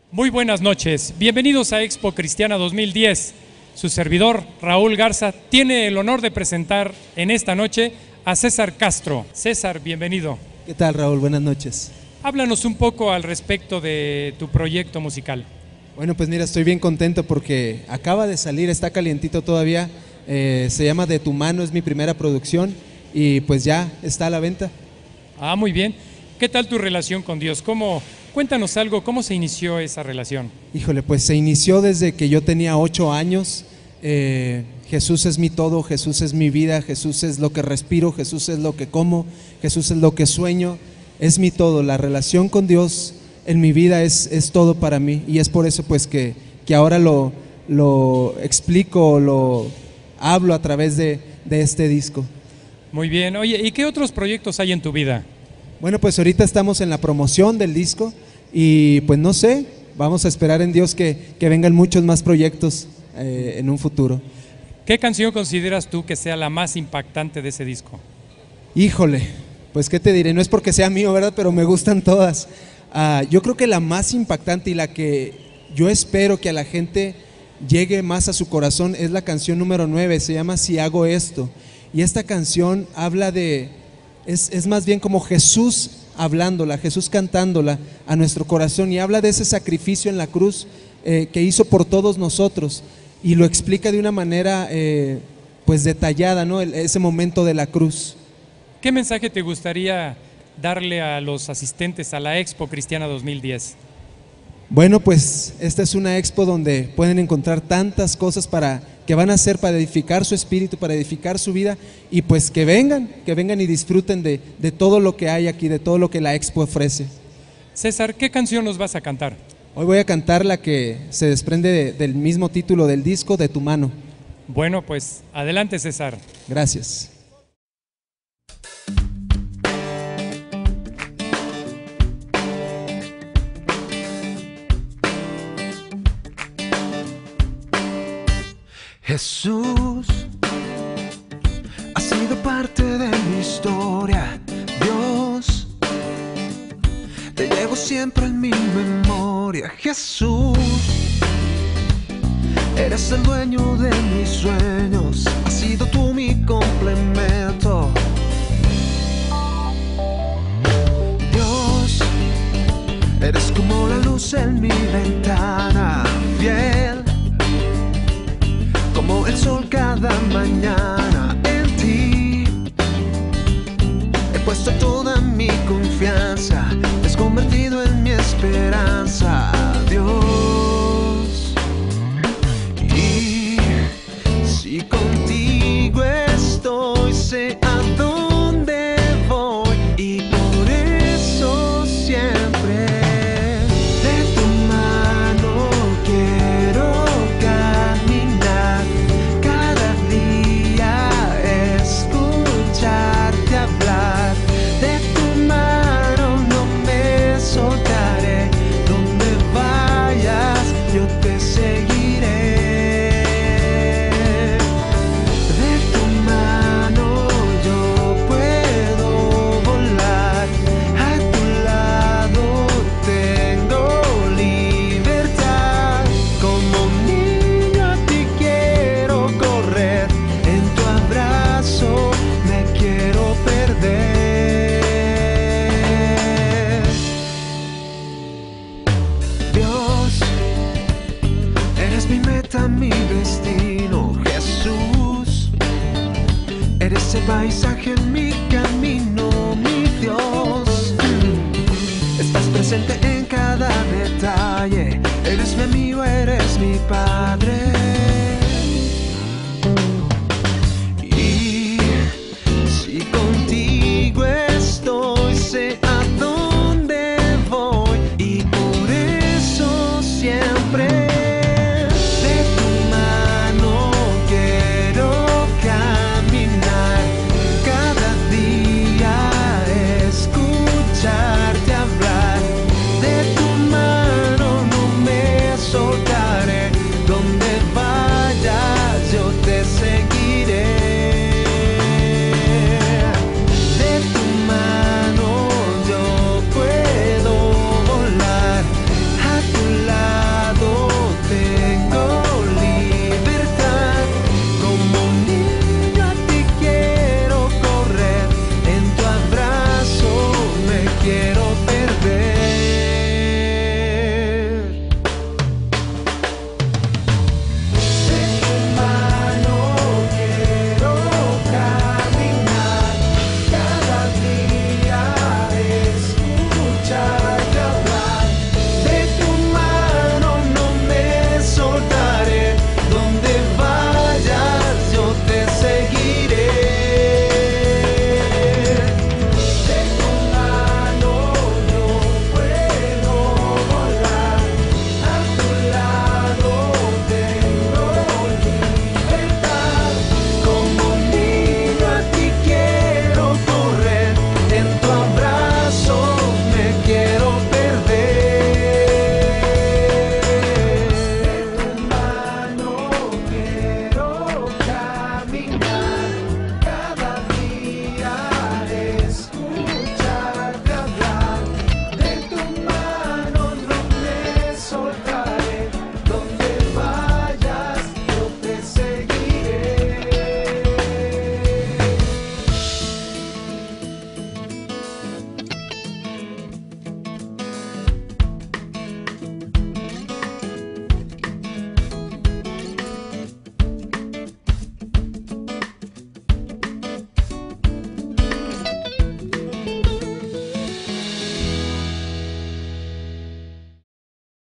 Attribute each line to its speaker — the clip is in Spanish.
Speaker 1: Muy buenas noches, bienvenidos a Expo Cristiana 2010. Su servidor, Raúl Garza, tiene el honor de presentar en esta noche a César Castro. César, bienvenido.
Speaker 2: ¿Qué tal, Raúl? Buenas noches.
Speaker 1: Háblanos un poco al respecto de tu proyecto musical.
Speaker 2: Bueno, pues mira, estoy bien contento porque acaba de salir, está calientito todavía, se llama De tu mano, es mi primera producción y pues ya está a la venta.
Speaker 1: Ah, muy bien. ¿Qué tal tu relación con Dios? Cuéntanos algo, ¿cómo se inició esa relación?
Speaker 2: Híjole, pues se inició desde que yo tenía 8 años. Jesús es mi todo, Jesús es mi vida, Jesús es lo que respiro, Jesús es lo que como, Jesús es lo que sueño, es mi todo. La relación con Dios en mi vida es todo para mí y es por eso pues que ahora lo explico, lo hablo a través de este disco.
Speaker 1: Muy bien, oye, ¿y qué otros proyectos hay en tu vida?
Speaker 2: Bueno, pues ahorita estamos en la promoción del disco y pues no sé, vamos a esperar en Dios que vengan muchos más proyectos en un futuro.
Speaker 1: ¿Qué canción consideras tú que sea la más impactante de ese disco?
Speaker 2: Híjole, pues qué te diré, no es porque sea mío, ¿verdad? Pero me gustan todas. Yo creo que la más impactante y la que yo espero que a la gente llegue más a su corazón es la canción número 9, se llama Si hago esto. Y esta canción habla es más bien como Jesús hablándola, Jesús cantándola a nuestro corazón y habla de ese sacrificio en la cruz que hizo por todos nosotros y lo explica de una manera pues detallada, ¿no? Ese momento de la cruz.
Speaker 1: ¿Qué mensaje te gustaría darle a los asistentes a la Expo Cristiana 2010?
Speaker 2: Bueno, pues esta es una expo donde pueden encontrar tantas cosas que van a hacer para edificar su espíritu, para edificar su vida y pues que vengan y disfruten de todo lo que hay aquí, de todo lo que la expo ofrece.
Speaker 1: César, ¿qué canción nos vas a cantar?
Speaker 2: Hoy voy a cantar la que se desprende del mismo título del disco, De tu mano.
Speaker 1: Bueno, pues adelante, César.
Speaker 2: Gracias.
Speaker 3: Jesús ha sido parte de mi historia. Dios, te llevo siempre en mi memoria. Jesús, eres el dueño de mis sueños. Has sido tú mi complemento. Dios, eres como la luz en mi ventana, fiel como el sol cada mañana. En ti he puesto toda mi confianza, te has convertido en mi esperanza, Dios. Y si contigo estoy, sé a dónde voy y por eso siempre de tu mano quiero caminar. Cada día escucharte hablar. De tu mano no me soltaré. Donde vayas yo te seguiré. De tu mano yo puedo volar. A tu lado tengo libertad. Como un niño a ti quiero correr. En tu abrazo me quiero perder. Dios, eres mi meta, mi destino. Jesús, eres el paisaje en mi camino, mi Dios. Estás presente en cada detalle. Eres mi amigo, eres mi padre.